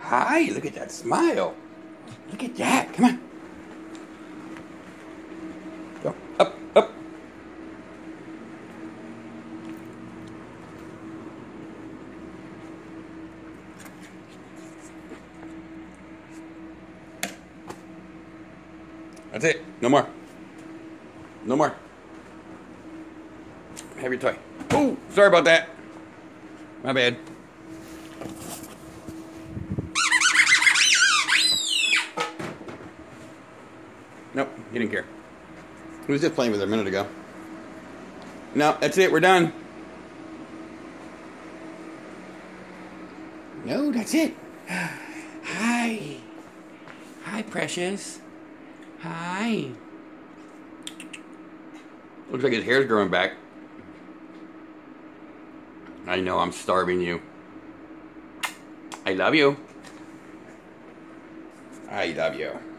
Hi, look at that smile. Look at that. Come on. Go. Up, up. That's it. No more. No more. Have your toy. Oh, sorry about that. My bad. Nope, he didn't care. He was just playing with her a minute ago. No, that's it. We're done. No, that's it. Hi. Hi, precious. Hi. Looks like his hair's growing back. I know, I'm starving you. I love you. I love you.